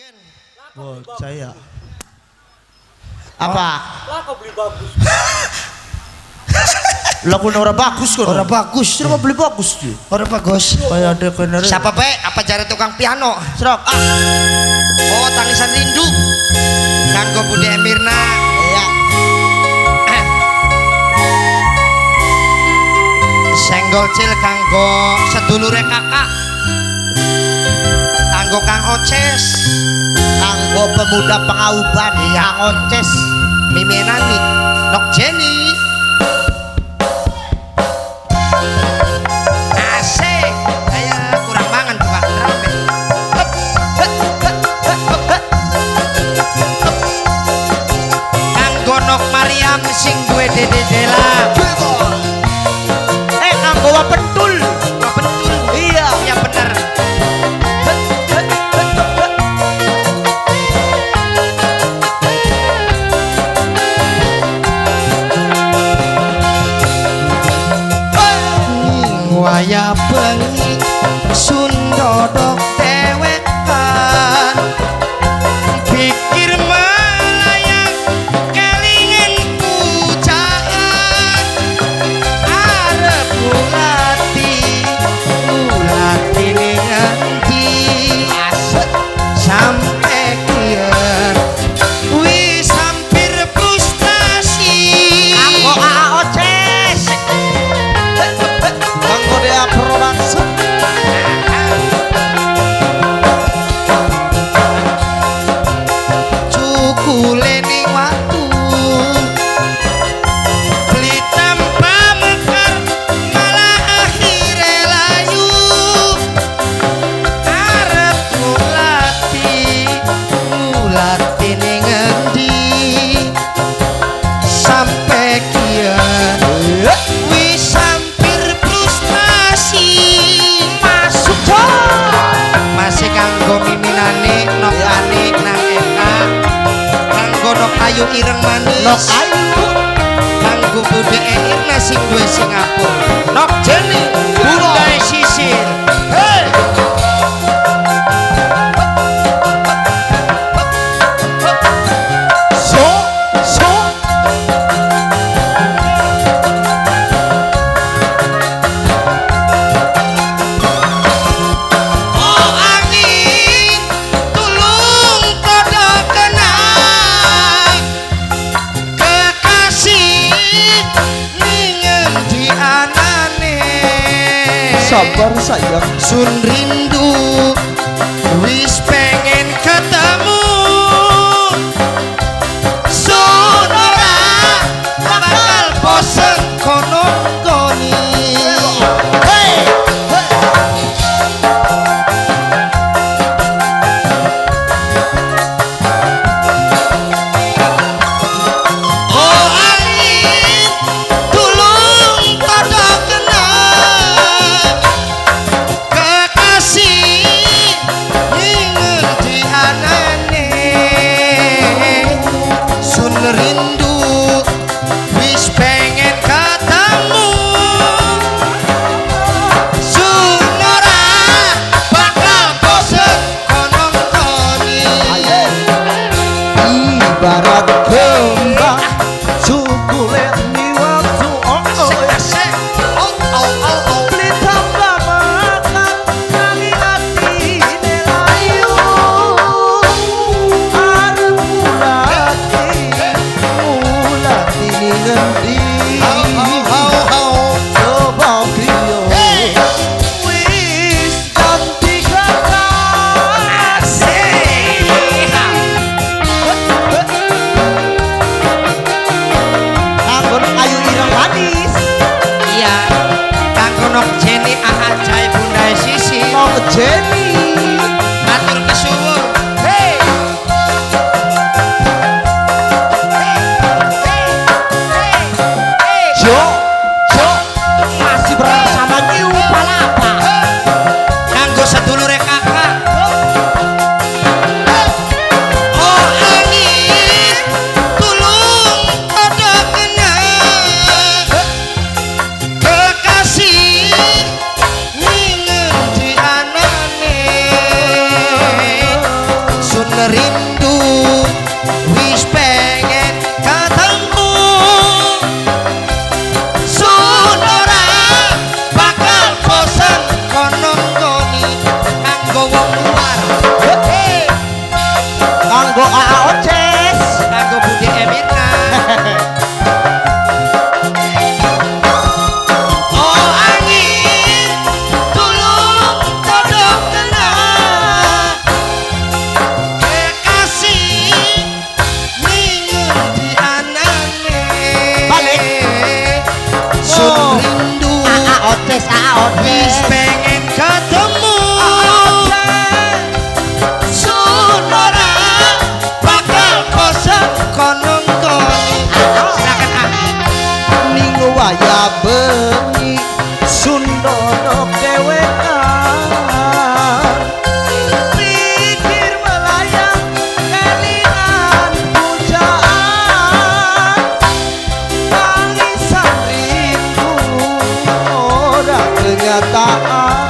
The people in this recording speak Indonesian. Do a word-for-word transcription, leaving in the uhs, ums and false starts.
Oh, saya. Apa? Lah kau beli bagus. Lah pun orang bagus kan? Orang bagus, Coba beli bagus sih. orang bagus. Kayak ada kendaraan. Siapa pe? Apa jare tukang piano? Serok. Ah. Oh, Tangisan Rindu. Kanggo Bude Emirna. Iya. Eh. Senggol cil kanggo sedulure kakak. Kanggo Kang Oces. Kanggo pemuda pengauban yang onces. Mimenani. Nok Jenny. Asik. Kayak kurang mangan tuh Pak. Rame. Hep, hep, hep, hep, hep, hep. Hep. Kanggo Nok Mariam sing duwe dedela. Eh, kanggo wapentul. Betul. Iya. Ya bener. Waya bengi sundodok dewekan pikir melayang kelingan pujaan arep ulati ulati nganti sampai kian wis hampir frustasi Kanggo A A Oces. Kanggo dia production. cukule ning watu beli tanpa mekar malah akhire layu arep ngulati ngulati ning endi sampai kian wis hampir frustasi masuk masih kanggo miminane nokane nang enak kanggo nok ayu ireng manis Nok ayu. kanggo Bude Irna sing duwe Singapura nok Jenny Bunda Sisil hey So, so. oh angin tulung padha kenang kekasih ningen di anane Sabar sayang. sun rindu wis pengen ketemu sun ora bakal bosen kono koni hey oh angin tulung padha kenang kekasih rindu wis pengen ketemu sun ora bakal bosen kono ngoni kanggo wong luar Kanggo A A Oces. kanggo Budi Emirna oh angin tulung todong tenang kekasih minggu di anane Balik. sun rindu A A Oces, A A wis Oces. pengen ketemu sun ora bakal bosen kono ngoni silakan ah Ning waya bengi Sundono dewean pikir melayang kelingan pujaan tangisan rindu ora kenyataan